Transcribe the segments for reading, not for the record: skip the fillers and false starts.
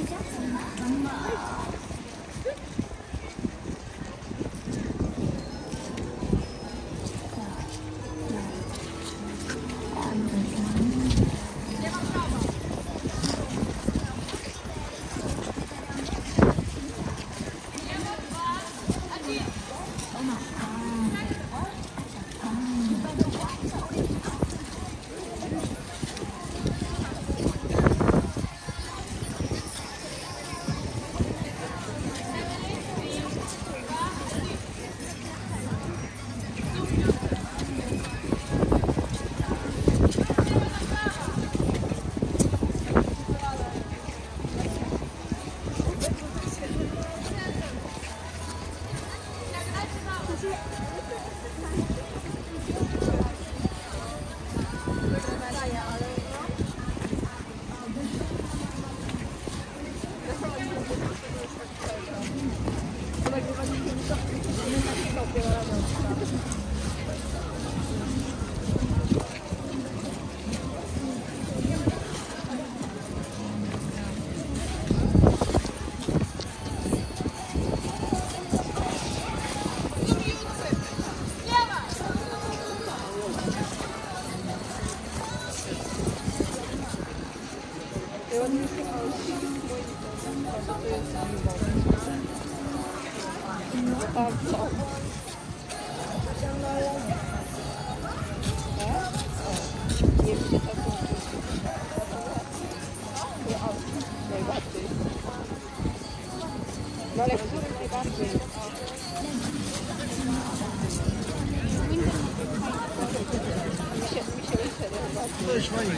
No ale który najbardziej? Mi się wyszedł. To jest fajnie.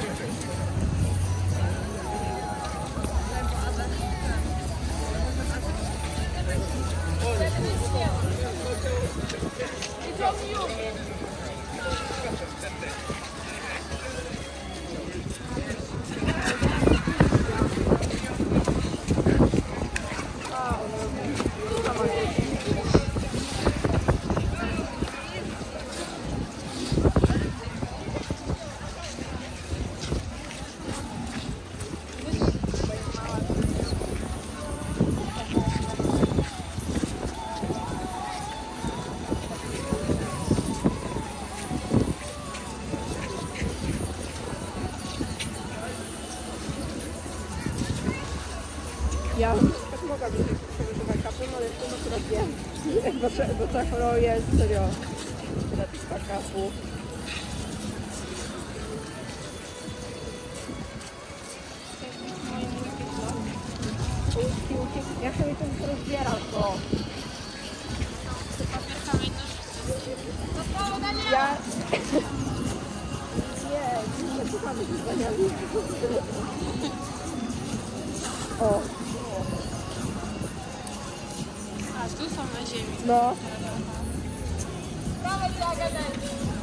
Ja tak mogłabym przeżywać kapłę, ale to akurat wiem. Bo ta choroba jest serio. Taka słów. Ja sobie to rozbieram, to. Ja... Nie słuchamy się zwaniali. O. A tu są na ziemi. No. Dawaj, dawaj, dawaj.